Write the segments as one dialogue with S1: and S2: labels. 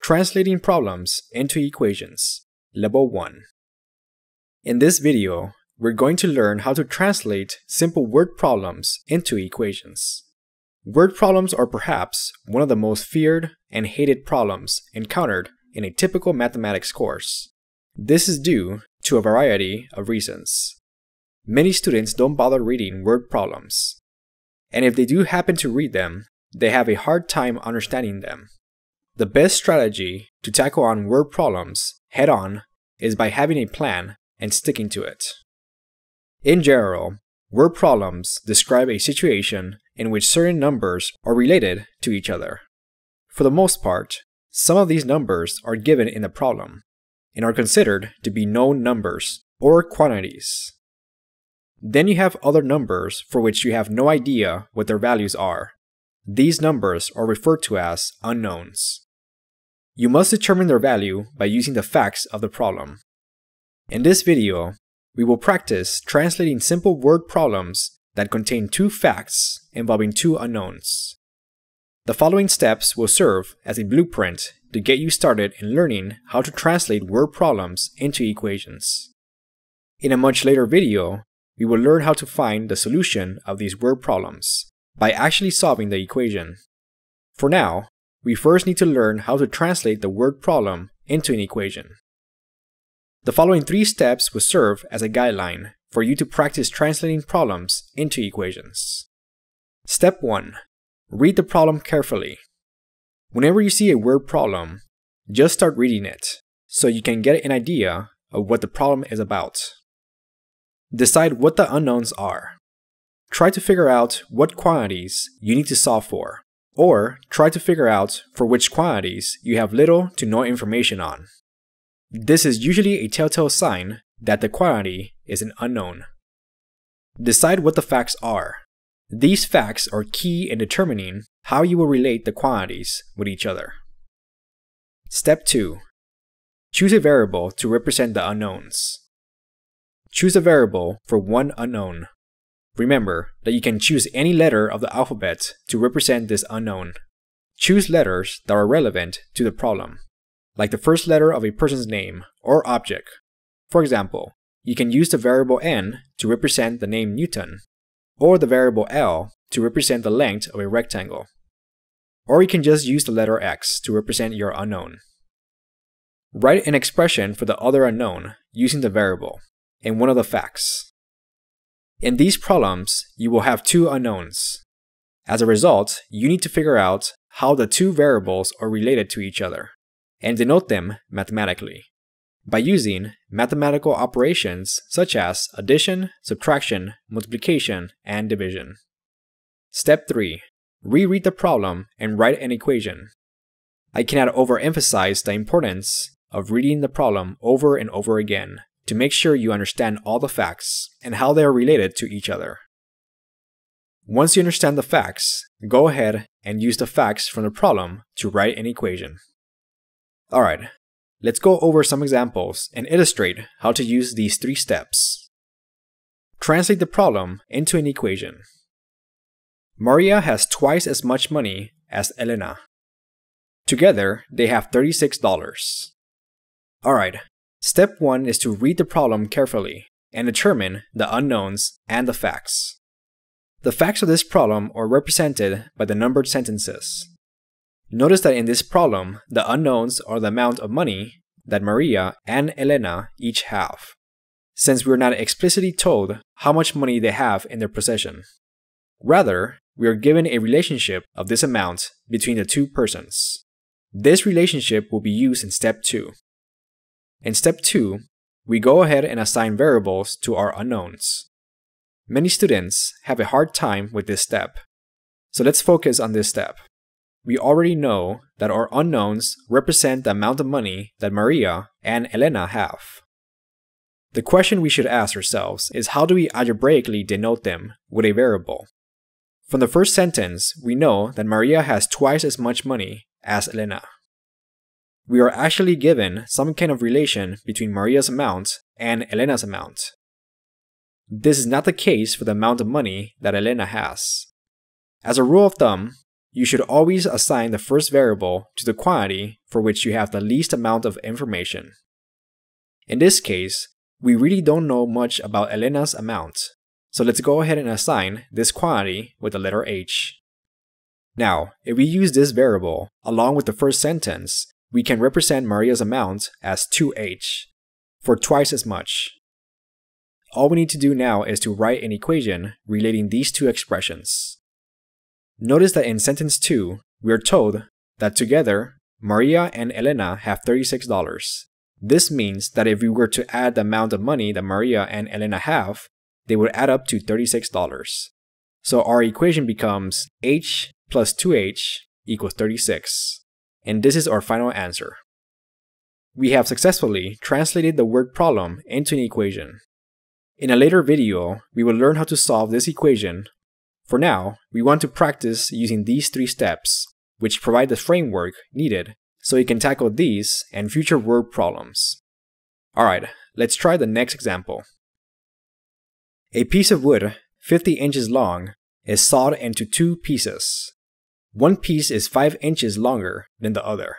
S1: Translating problems into equations, Level 1. In this video, we're going to learn how to translate simple word problems into equations. Word problems are perhaps one of the most feared and hated problems encountered in a typical mathematics course. This is due to a variety of reasons. Many students don't bother reading word problems, and if they do happen to read them, they have a hard time understanding them. The best strategy to tackle on word problems head-on is by having a plan and sticking to it. In general, word problems describe a situation in which certain numbers are related to each other. For the most part, some of these numbers are given in the problem and are considered to be known numbers or quantities. Then you have other numbers for which you have no idea what their values are. These numbers are referred to as unknowns. You must determine their value by using the facts of the problem. In this video, we will practice translating simple word problems that contain two facts involving two unknowns. The following steps will serve as a blueprint to get you started in learning how to translate word problems into equations. In a much later video, we will learn how to find the solution of these word problems by actually solving the equation. For now, we first need to learn how to translate the word problem into an equation. The following 3 steps will serve as a guideline for you to practice translating problems into equations. Step 1. Read the problem carefully. Whenever you see a word problem, just start reading it so you can get an idea of what the problem is about. Decide what the unknowns are. Try to figure out what quantities you need to solve for, or try to figure out for which quantities you have little to no information on. This is usually a telltale sign that the quantity is an unknown. Decide what the facts are. These facts are key in determining how you will relate the quantities with each other. Step 2. Choose a variable to represent the unknowns. Choose a variable for one unknown. Remember that you can choose any letter of the alphabet to represent this unknown. Choose letters that are relevant to the problem, like the first letter of a person's name or object. For example, you can use the variable n to represent the name Newton, or the variable L to represent the length of a rectangle. Or you can just use the letter x to represent your unknown. Write an expression for the other unknown using the variable and one of the facts. In these problems, you will have two unknowns. As a result, you need to figure out how the two variables are related to each other and denote them mathematically by using mathematical operations such as addition, subtraction, multiplication, and division. Step 3. Reread the problem and write an equation. I cannot overemphasize the importance of reading the problem over and over again to make sure you understand all the facts and how they are related to each other. Once you understand the facts, go ahead and use the facts from the problem to write an equation. Alright, let's go over some examples and illustrate how to use these 3 steps. Translate the problem into an equation. Maria has twice as much money as Elena. Together, they have $36. Alright, step 1 is to read the problem carefully and determine the unknowns and the facts. The facts of this problem are represented by the numbered sentences. Notice that in this problem, the unknowns are the amount of money that Maria and Elena each have, since we are not explicitly told how much money they have in their possession. Rather, we are given a relationship of this amount between the two persons. This relationship will be used in step 2. In step 2, we go ahead and assign variables to our unknowns. Many students have a hard time with this step, so let's focus on this step. We already know that our unknowns represent the amount of money that Maria and Elena have. The question we should ask ourselves is, how do we algebraically denote them with a variable? From the first sentence, we know that Maria has twice as much money as Elena. We are actually given some kind of relation between Maria's amount and Elena's amount. This is not the case for the amount of money that Elena has. As a rule of thumb, you should always assign the first variable to the quantity for which you have the least amount of information. In this case, we really don't know much about Elena's amount, so let's go ahead and assign this quantity with the letter h. Now, if we use this variable along with the first sentence, we can represent Maria's amount as 2h, for twice as much. All we need to do now is to write an equation relating these two expressions. Notice that in sentence 2, we are told that together, Maria and Elena have $36. This means that if we were to add the amount of money that Maria and Elena have, they would add up to $36. So our equation becomes h plus 2h equals 36. And this is our final answer. We have successfully translated the word problem into an equation. In a later video, we will learn how to solve this equation. For now, we want to practice using these 3 steps, which provide the framework needed so you can tackle these and future word problems. Alright, let's try the next example. A piece of wood 50 inches long is sawed into 2 pieces. One piece is 5 inches longer than the other.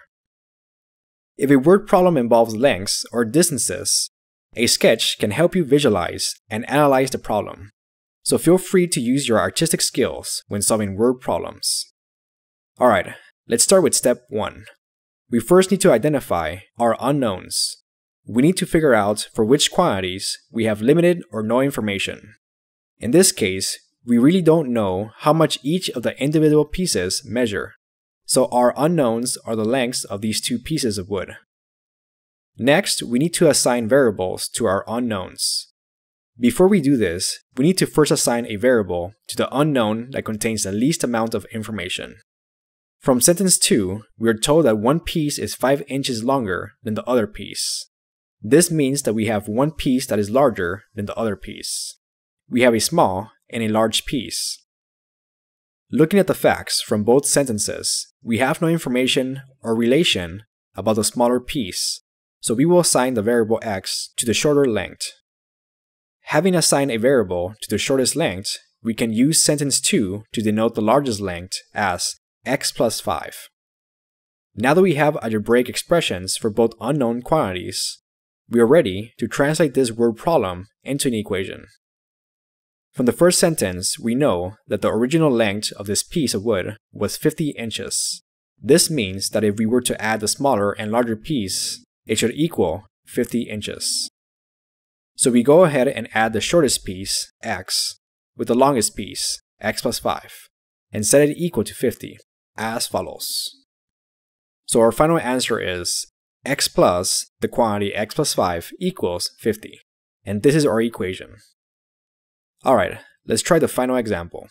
S1: If a word problem involves lengths or distances, a sketch can help you visualize and analyze the problem. So feel free to use your artistic skills when solving word problems. Alright, let's start with step 1. We first need to identify our unknowns. We need to figure out for which quantities we have limited or no information. In this case, we really don't know how much each of the individual pieces measure. So our unknowns are the lengths of these 2 pieces of wood. Next, we need to assign variables to our unknowns. Before we do this, we need to first assign a variable to the unknown that contains the least amount of information. From sentence 2, we are told that one piece is 5 inches longer than the other piece. This means that we have one piece that is larger than the other piece. We have a small and a large piece. Looking at the facts from both sentences, we have no information or relation about the smaller piece, so we will assign the variable x to the shorter length. Having assigned a variable to the shortest length, we can use sentence 2 to denote the largest length as x plus 5. Now that we have algebraic expressions for both unknown quantities, we are ready to translate this word problem into an equation. From the first sentence, we know that the original length of this piece of wood was 50 inches. This means that if we were to add the smaller and larger piece, it should equal 50 inches. So we go ahead and add the shortest piece, x, with the longest piece, x plus 5, and set it equal to 50, as follows. So our final answer is x plus the quantity x plus 5 equals 50, and this is our equation. Alright, let's try the final example.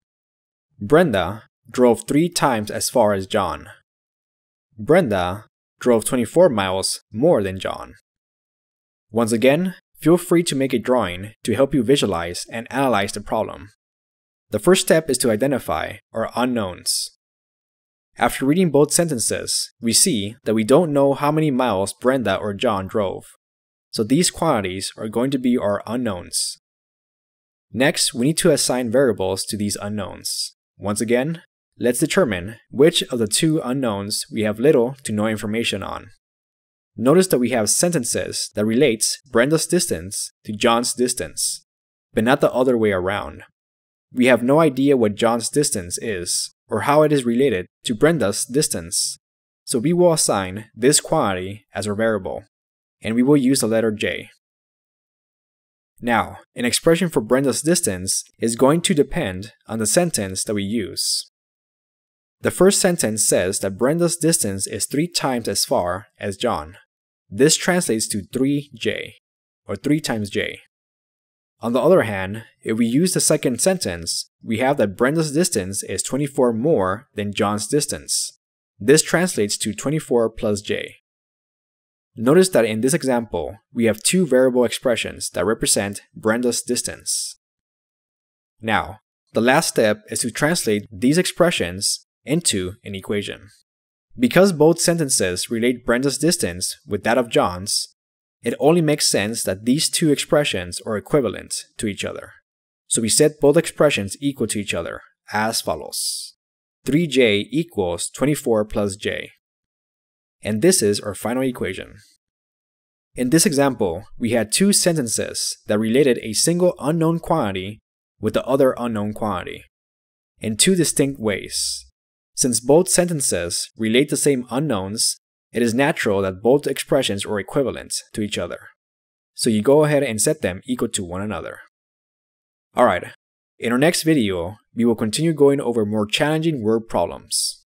S1: Brenda drove 3 times as far as John. Brenda drove 24 miles more than John. Once again, feel free to make a drawing to help you visualize and analyze the problem. The first step is to identify our unknowns. After reading both sentences, we see that we don't know how many miles Brenda or John drove. So these quantities are going to be our unknowns. Next, we need to assign variables to these unknowns. Once again, let's determine which of the 2 unknowns we have little to no information on. Notice that we have sentences that relates Brenda's distance to John's distance, but not the other way around. We have no idea what John's distance is, or how it is related to Brenda's distance. So we will assign this quantity as our variable, and we will use the letter j. Now, an expression for Brenda's distance is going to depend on the sentence that we use. The first sentence says that Brenda's distance is 3 times as far as John. This translates to 3j, or 3 times j. On the other hand, if we use the second sentence, we have that Brenda's distance is 24 more than John's distance. This translates to 24 plus j. Notice that in this example, we have 2 variable expressions that represent Brenda's distance. Now, the last step is to translate these expressions into an equation. Because both sentences relate Brenda's distance with that of John's, it only makes sense that these 2 expressions are equivalent to each other. So we set both expressions equal to each other, as follows. 3j equals 24 plus j. And this is our final equation. In this example, we had two sentences that related a single unknown quantity with the other unknown quantity in two distinct ways. Since both sentences relate the same unknowns, it is natural that both expressions are equivalent to each other. So you go ahead and set them equal to one another. Alright, in our next video, we will continue going over more challenging word problems.